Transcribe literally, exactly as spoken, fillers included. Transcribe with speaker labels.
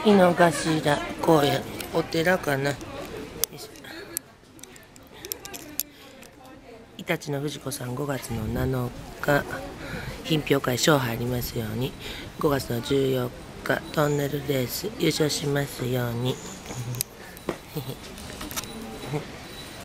Speaker 1: 井の頭公園、お寺かな。イタチの藤子さん、ごがつのなのか、品評会賞入りますように。ごがつのじゅうよっか、トンネルレース優勝しますように。